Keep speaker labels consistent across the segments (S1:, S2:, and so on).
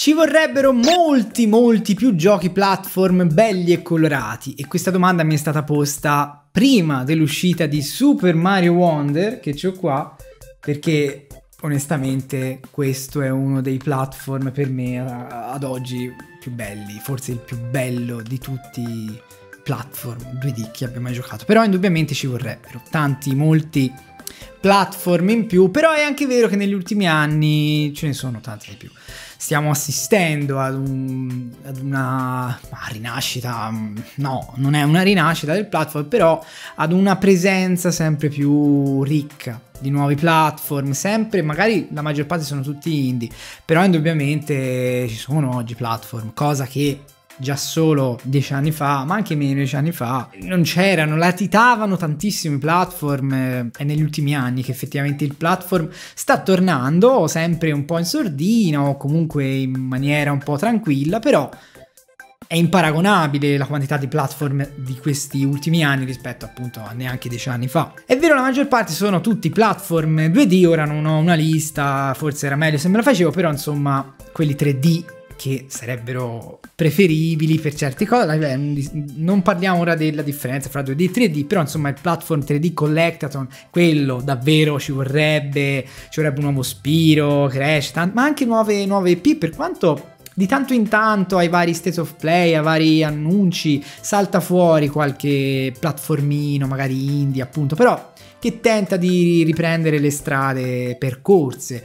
S1: Ci vorrebbero molti più giochi platform belli e colorati, e questa domanda mi è stata posta prima dell'uscita di Super Mario Wonder, che c'ho qua, perché onestamente questo è uno dei platform per me ad oggi più belli, forse il più bello di tutti i platform 2D che abbia mai giocato. Però indubbiamente ci vorrebbero molti platform in più, però è anche vero che negli ultimi anni ce ne sono tanti di più. Stiamo assistendo ad una rinascita, no, non è una rinascita del platform, però ad una presenza sempre più ricca di nuovi platform, sempre, magari la maggior parte sono tutti indie, però indubbiamente ci sono oggi platform, cosa che già solo 10 anni fa, ma anche meno 10 anni fa, non c'erano, latitavano tantissimo i platform. È negli ultimi anni che effettivamente il platform sta tornando, sempre un po' in sordina o comunque in maniera un po' tranquilla, però è imparagonabile la quantità di platform di questi ultimi anni rispetto appunto a neanche 10 anni fa. È vero, la maggior parte sono tutti platform 2D, ora non ho una lista, forse era meglio se me la facevo, però insomma quelli 3D che sarebbero preferibili per certe cose. Non parliamo ora della differenza fra 2D e 3D, però insomma il platform 3D Collectathon, quello davvero ci vorrebbe un nuovo Spyro, Crash, ma anche nuove EP, per quanto di tanto in tanto ai vari State of Play, ai vari annunci salta fuori qualche platformino magari indie appunto, però che tenta di riprendere le strade percorse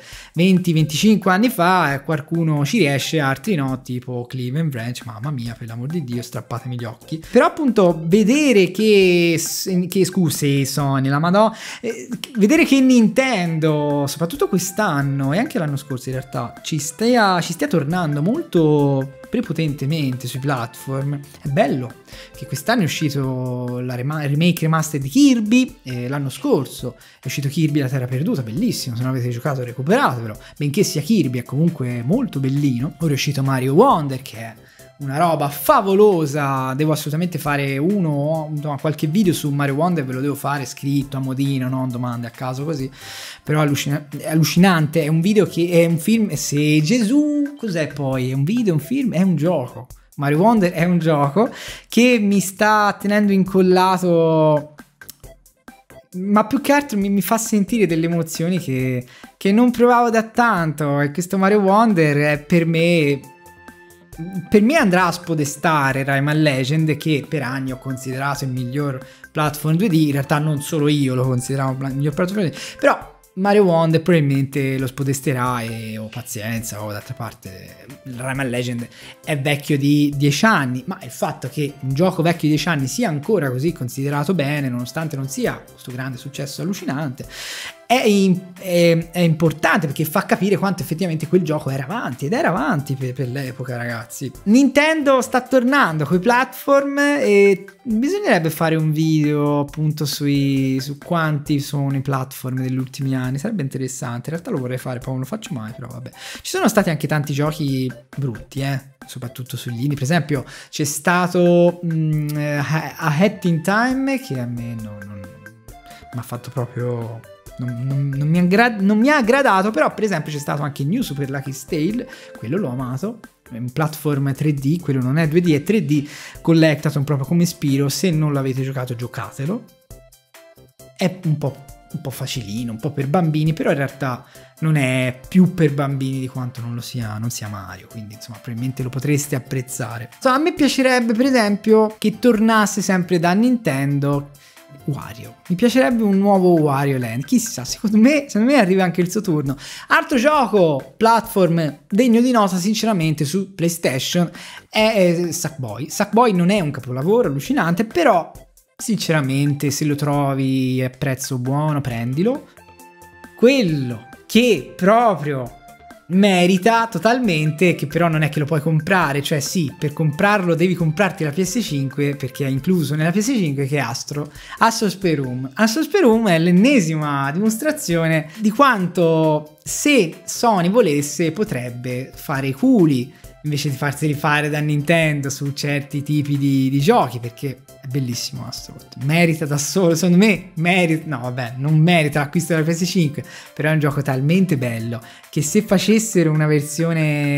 S1: 20-25 anni fa, e qualcuno ci riesce, altri no, tipo Cleveland Branch, mamma mia, per l'amor di Dio, strappatemi gli occhi. Però appunto vedere che scusi Sony, la madò, vedere che Nintendo, soprattutto quest'anno e anche l'anno scorso in realtà, ci stia tornando molto prepotentemente sui platform, è bello che quest'anno è uscito la remake remaster di Kirby, e l'anno scorso è uscito Kirby la Terra Perduta, bellissimo, se non avete giocato recuperatelo, benché sia Kirby è comunque molto bellino. Ora è uscito Mario Wonder, che è una roba favolosa, devo assolutamente fare qualche video su Mario Wonder, ve lo devo fare scritto a modino, non domande a caso così, però è allucinante, è un video che è un film, se Gesù, cos'è poi? È un video, un film, è un gioco. Mario Wonder è un gioco che mi sta tenendo incollato, ma più che altro mi fa sentire delle emozioni che non provavo da tanto, e questo Mario Wonder è per me andrà a spodestare Rayman Legend, che per anni ho considerato il miglior platform 2D, in realtà non solo io lo consideravo il miglior platform 2D, però Mario Wonder probabilmente lo spodesterà, e ho pazienza, d'altra parte Rayman Legend è vecchio di 10 anni, ma il fatto che un gioco vecchio di 10 anni sia ancora così considerato bene, nonostante non sia questo grande successo allucinante, è importante, perché fa capire quanto effettivamente quel gioco era avanti, ed era avanti per l'epoca, ragazzi. Nintendo sta tornando coi platform, e bisognerebbe fare un video appunto su quanti sono i platform degli ultimi anni, sarebbe interessante. In realtà lo vorrei fare, poi non lo faccio mai, però vabbè. Ci sono stati anche tanti giochi brutti, soprattutto sugli indie. Per esempio c'è stato A Hat in Time, che a me non mi ha fatto proprio... Non mi ha aggradato, però per esempio c'è stato anche New Super Lucky Tale, quello l'ho amato, è un platform 3D, quello non è 2D, è 3D Collectathon, proprio come Spyro. Se non l'avete giocato, giocatelo, è un po' facilino, un po' per bambini, però in realtà non è più per bambini di quanto non sia Mario, quindi insomma probabilmente lo potreste apprezzare. Insomma, a me piacerebbe per esempio che tornasse sempre da Nintendo Wario, mi piacerebbe un nuovo Wario Land, chissà, secondo me arriva anche il suo turno. Altro gioco platform degno di nota sinceramente su PlayStation è Sackboy. Sackboy non è un capolavoro allucinante, però sinceramente se lo trovi a prezzo buono prendilo. Quello che proprio merita totalmente, che però non è che lo puoi comprare, cioè sì, per comprarlo devi comprarti la PS5 perché è incluso nella PS5, che è Astro's Playroom. Astro's Playroom è l'ennesima dimostrazione di quanto, se Sony volesse, potrebbe fare i culi invece di farseli fare da Nintendo su certi tipi di giochi, perché è bellissimo Astrobot, merita da solo, secondo me merita, no vabbè, non merita l'acquisto della PS5, però è un gioco talmente bello che se facessero una versione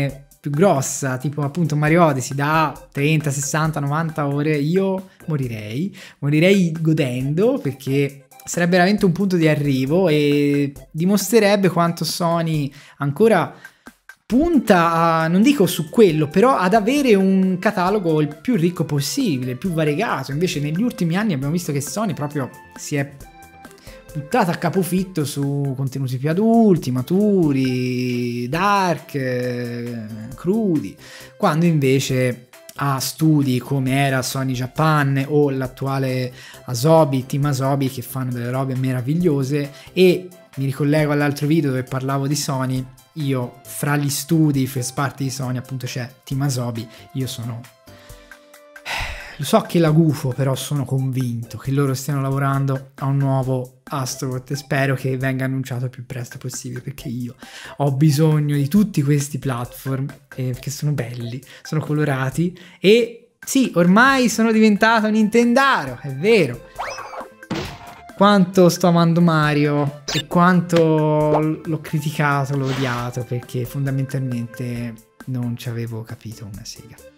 S1: più grossa, tipo appunto Mario Odyssey da 30, 60, 90 ore, io morirei godendo, perché sarebbe veramente un punto di arrivo e dimostrerebbe quanto Sony ancora punta a, non dico su quello, però ad avere un catalogo il più ricco possibile, il più variegato. Invece negli ultimi anni abbiamo visto che Sony proprio si è buttata a capofitto su contenuti più adulti, maturi, dark, crudi, quando invece ha studi come era Sony Japan o l'attuale Asobi, Team Asobi, che fanno delle robe meravigliose. E mi ricollego all'altro video dove parlavo di Sony. Io fra gli studi first party di Sony appunto c'è Team Asobi. Io sono, lo so che la gufo, però sono convinto che loro stiano lavorando a un nuovo Astrobot e spero che venga annunciato il più presto possibile, perché io ho bisogno di tutti questi platform che sono belli, sono colorati e sì, ormai sono diventato Nintendaro, è vero. Quanto sto amando Mario e quanto l'ho criticato, l'ho odiato, perché fondamentalmente non ci avevo capito una sega.